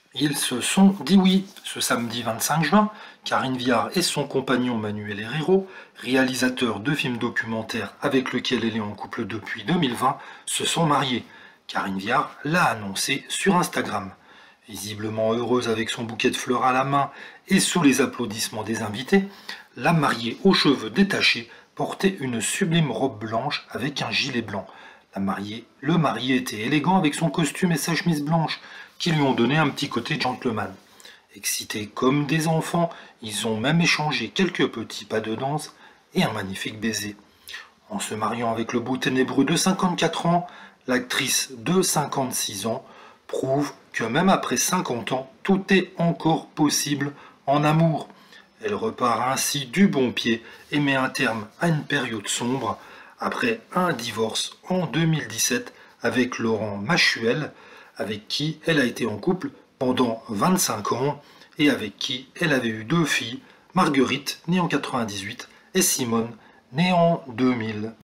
Ils se sont dit oui ce samedi 25 juin. Karine Viard et son compagnon Manuel Herrero, réalisateur de films documentaires avec lequel elle est en couple depuis 2020, se sont mariés. Karine Viard l'a annoncé sur Instagram. Visiblement heureuse avec son bouquet de fleurs à la main et sous les applaudissements des invités, la mariée aux cheveux détachés portait une sublime robe blanche avec un gilet blanc. Le marié était élégant avec son costume et sa chemise blanche, qui lui ont donné un petit côté gentleman. Excités comme des enfants, ils ont même échangé quelques petits pas de danse et un magnifique baiser. En se mariant avec le beau ténébreux de 54 ans, l'actrice de 56 ans prouve que même après 50 ans, tout est encore possible en amour. Elle repart ainsi du bon pied et met un terme à une période sombre après un divorce en 2017 avec Laurent Machuel, avec qui elle a été en couple pendant 25 ans et avec qui elle avait eu 2 filles, Marguerite, née en 98, et Simone, née en 2000.